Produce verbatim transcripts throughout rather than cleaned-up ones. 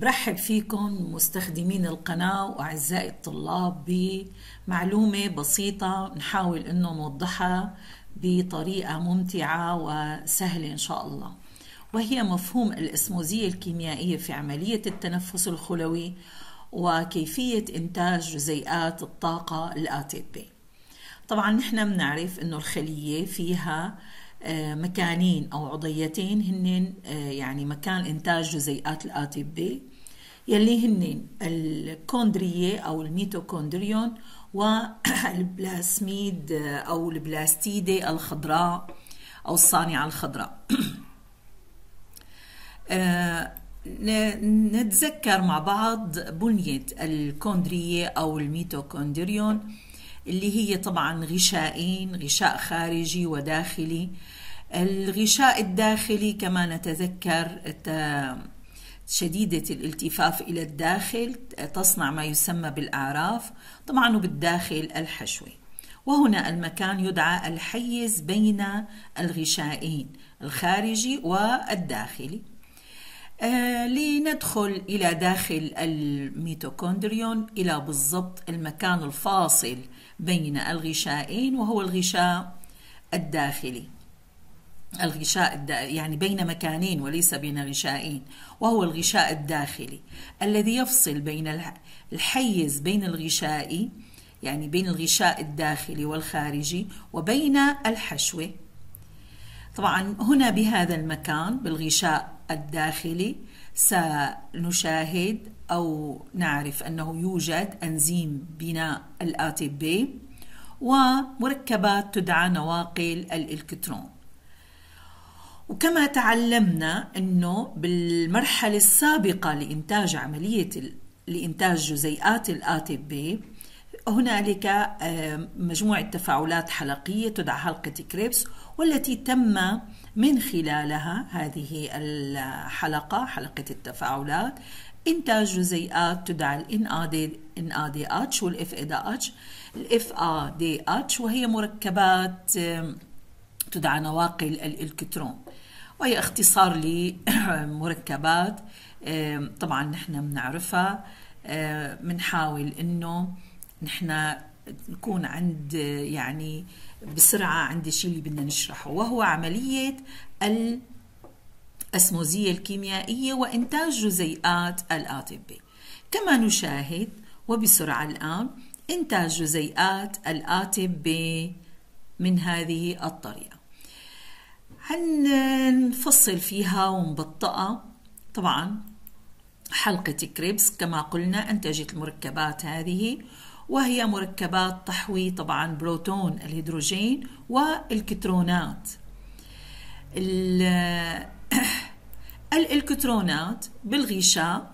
برحب فيكم مستخدمين القناة وأعزائي الطلاب بمعلومة بسيطة نحاول أنه نوضحها بطريقة ممتعة وسهلة إن شاء الله، وهي مفهوم الإسموزية الكيميائية في عملية التنفس الخلوي وكيفية إنتاج جزيئات الطاقة ال إيه تي بي. طبعا نحن بنعرف أنه الخلية فيها مكانين أو عضيتين هن يعني مكان إنتاج جزيئات ال إيه تي بي يلي هن الكوندرية أو الميتوكوندريون والبلاسميد أو البلاستيدة الخضراء أو الصانعة الخضراء. نتذكر مع بعض بنية الكوندرية أو الميتوكوندريون اللي هي طبعا غشائين، غشاء خارجي وداخلي. الغشاء الداخلي كما نتذكر شديدة الالتفاف إلى الداخل، تصنع ما يسمى بالأعراف، طبعا وبالداخل الحشوي، وهنا المكان يدعى الحيز بين الغشائين الخارجي والداخلي. آه لندخل إلى داخل الميتوكوندريون إلى بالضبط المكان الفاصل بين الغشائين، وهو الغشاء الداخلي. الغشاء الدا... يعني بين مكانين وليس بين غشائين، وهو الغشاء الداخلي الذي يفصل بين الحيز بين الغشاء، يعني بين الغشاء الداخلي والخارجي، وبين الحشوة. طبعا هنا بهذا المكان بالغشاء الداخلي سنشاهد أو نعرف أنه يوجد أنزيم بناء ال إيه تي بي ومركبات تدعى نواقل الإلكترون. وكما تعلمنا أنه بالمرحلة السابقة لإنتاج عملية لإنتاج جزيئات ال إيه تي بي هنالك مجموعة تفاعلات حلقية تدعى حلقة كريبس، والتي تم من خلالها هذه الحلقة، حلقة التفاعلات، إنتاج جزيئات تدعى ال إن إيه دي إتش وال إف إيه دي إتش. ال إف إيه دي إتش وهي مركبات تدعى نواقل الإلكترون، وهي اختصار لمركبات طبعا نحن بنعرفها. بنحاول إنه نحن نكون عند يعني بسرعة عند الشيء اللي بدنا نشرحه، وهو عملية الأسموزية الكيميائية وإنتاج جزيئات ال إيه تي بي. كما نشاهد وبسرعة الآن إنتاج جزيئات ال إيه تي بي من هذه الطريقة. هنفصل فيها ونبطئها. طبعا حلقة كريبس كما قلنا أنتجت المركبات هذه، وهي مركبات تحوي طبعا بروتون الهيدروجين والإلكترونات. الإلكترونات بالغشاء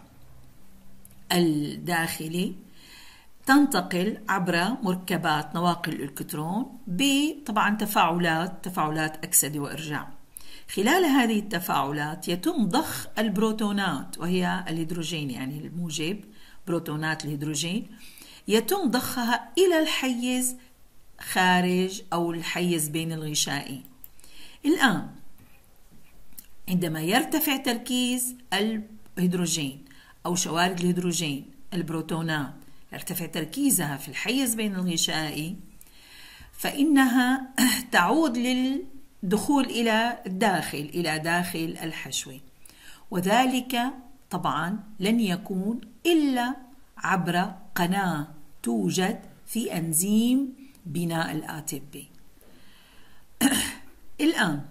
الداخلي تنتقل عبر مركبات نواقل الإلكترون بطبعا تفاعلات تفاعلات أكسدة وإرجاع. خلال هذه التفاعلات يتم ضخ البروتونات، وهي الهيدروجين يعني الموجب بروتونات الهيدروجين، يتم ضخها إلى الحيز خارج أو الحيز بين الغشائين. الآن عندما يرتفع تركيز الهيدروجين أو شوارد الهيدروجين البروتونات، يرتفع تركيزها في الحيز بين الغشائي، فإنها تعود للدخول إلى الداخل إلى داخل الحشوة، وذلك طبعا لن يكون إلا عبر قناة توجد في أنزيم بناء ال إيه تي بي. الآن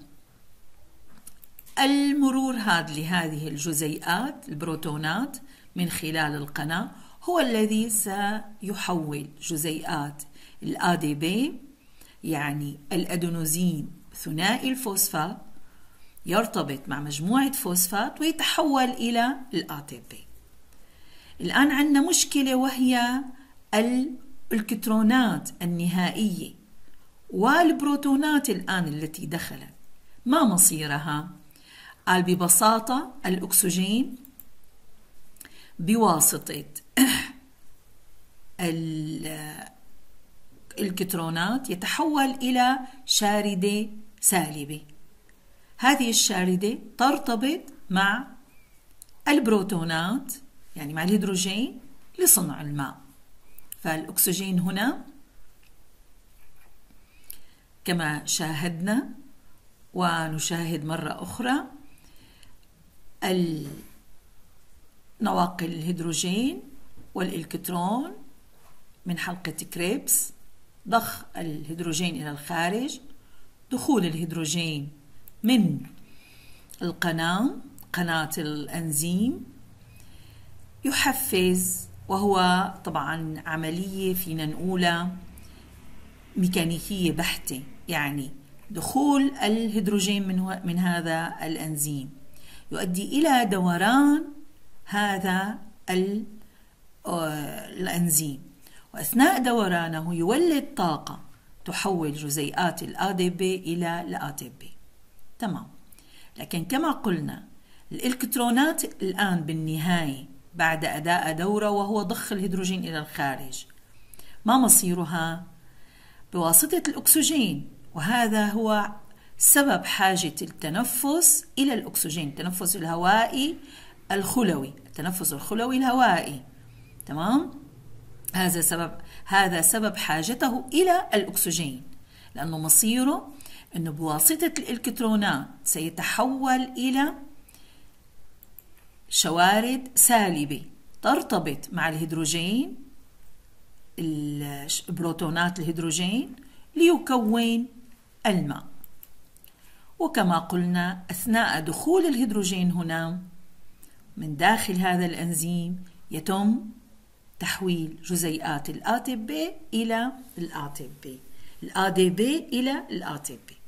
المرور هذا لهذه الجزيئات البروتونات من خلال القناة هو الذي سيحول جزيئات ال إيه دي بي، يعني الأدينوزين ثنائي الفوسفات، يرتبط مع مجموعة فوسفات ويتحول إلى ال إيه تي بي. الآن عندنا مشكلة، وهي الإلكترونات النهائية والبروتونات الآن التي دخلت، ما مصيرها؟ قال ببساطة الأكسجين بواسطة الإلكترونات يتحول إلى شاردة سالبة. هذه الشاردة ترتبط مع البروتونات يعني مع الهيدروجين لصنع الماء. فالأكسجين هنا كما شاهدنا ونشاهد مرة أخرى نواقل الهيدروجين والإلكترون من حلقة كريبس، ضخ الهيدروجين إلى الخارج، دخول الهيدروجين من القناة، قناة الأنزيم، يحفز، وهو طبعا عملية فينا نقولها ميكانيكية بحتة، يعني دخول الهيدروجين من, من هذا الأنزيم يؤدي إلى دوران هذا الأنزيم، وأثناء دورانه يولد طاقة تحول جزيئات ال إيه دي بي إلى ال إيه تي بي. تمام. لكن كما قلنا الإلكترونات الآن بالنهاية بعد أداء دوره وهو ضخ الهيدروجين إلى الخارج، ما مصيرها؟ بواسطة الأكسجين، وهذا هو سبب حاجة التنفس إلى الأكسجين، التنفس الهوائي الخلوي، التنفس الخلوي الهوائي. تمام؟ هذا سبب هذا سبب حاجته إلى الأكسجين، لأنه مصيره أنه بواسطة الإلكترونات سيتحول إلى شوارد سالبة ترتبط مع الهيدروجين، البروتونات الهيدروجين، ليكون الماء. وكما قلنا أثناء دخول الهيدروجين هنا من داخل هذا الأنزيم يتم تحويل جزيئات ال إيه تي بي إلى ال إيه تي بي، ال إيه دي بي إلى ال إيه تي بي.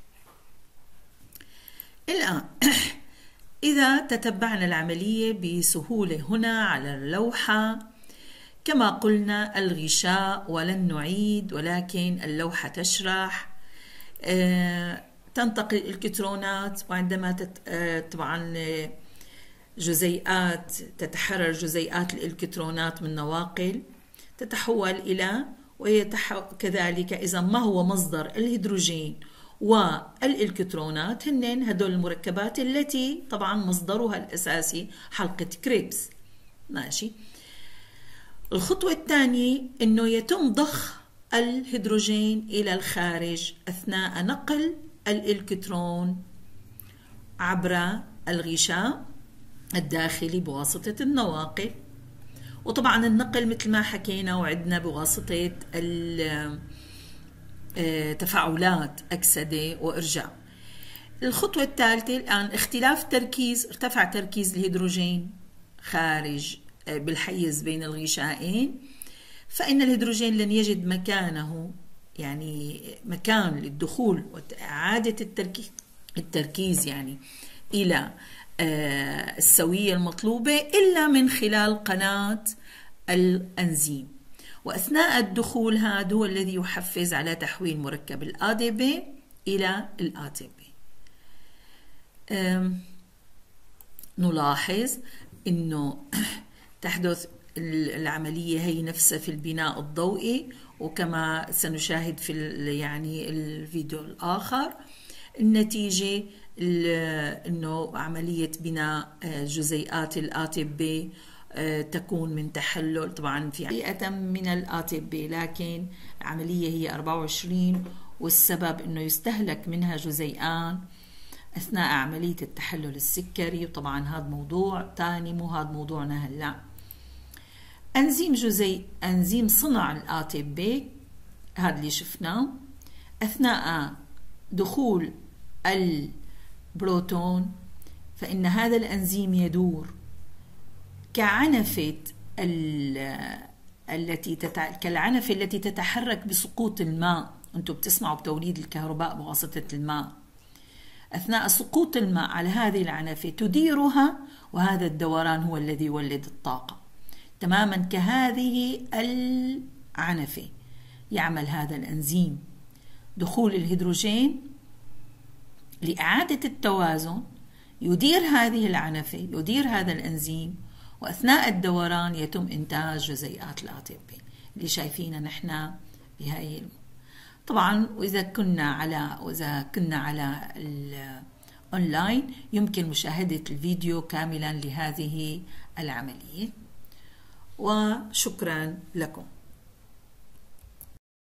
الآن إذا تتبعنا العملية بسهولة هنا على اللوحة، كما قلنا الغشاء ولن نعيد، ولكن اللوحة تشرح. آه تنتقل الإلكترونات، وعندما تت... آه طبعا جزيئات تتحرر جزيئات الإلكترونات من نواقل تتحول إلى ويتح... كذلك إذا ما هو مصدر الهيدروجين والإلكترونات هن هدول المركبات التي طبعا مصدرها الأساسي حلقة كريبس. ماشي. الخطوة الثانية إنه يتم ضخ الهيدروجين إلى الخارج أثناء نقل الإلكترون عبر الغشاء الداخلي بواسطة النواقل، وطبعا النقل مثل ما حكينا وعدنا بواسطة تفاعلات أكسدة وإرجاع. الخطوة الثالثة الآن اختلاف تركيز، ارتفع تركيز الهيدروجين خارج بالحيز بين الغشائين، فإن الهيدروجين لن يجد مكانه، يعني مكان للدخول وإعادة التركيز التركيز يعني إلى السوية المطلوبة إلا من خلال قناة الأنزيم. وأثناء الدخول هذا هو الذي يحفز على تحويل مركب ال إيه دي بي إلى ال إيه تي بي. نلاحظ إنه تحدث العملية هي نفسها في البناء الضوئي، وكما سنشاهد في يعني الفيديو الآخر النتيجة إنه عملية بناء جزيئات ال إيه تي بي تكون من تحلل طبعا في حقيقة من ال إيه تي بي، لكن العملية هي أربعة وعشرين، والسبب إنه يستهلك منها جزيئان أثناء عملية التحلل السكري، وطبعا هذا موضوع تاني مو هذا موضوعنا هلا. أنزيم جزيء أنزيم صنع ال إيه تي بي هذا اللي شفناه أثناء دخول البروتون، فإن هذا الأنزيم يدور كعنفة التي تتع... كالعنفة التي تتحرك بسقوط الماء. أنتم بتسمعوا بتوليد الكهرباء بواسطة الماء. أثناء سقوط الماء على هذه العنفة تديرها، وهذا الدوران هو الذي يولد الطاقة. تماما كهذه العنفة يعمل هذا الأنزيم دخول الهيدروجين لإعادة التوازن، يدير هذه العنفة، يدير هذا الأنزيم، وأثناء الدوران يتم إنتاج جزيئات ال إيه تي بي اللي شايفينها نحن بهاي. طبعا وإذا كنا على وإذا كنا على الأونلاين يمكن مشاهدة الفيديو كاملا لهذه العملية. وشكرا لكم.